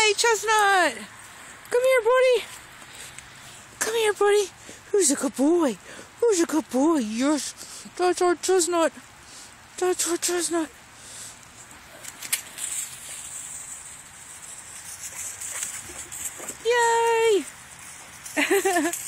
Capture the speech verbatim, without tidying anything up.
Yay, Chestnut! Come here, buddy. Come here, buddy. Who's a good boy? Who's a good boy? Yes, that's our Chestnut. That's our Chestnut. Yay!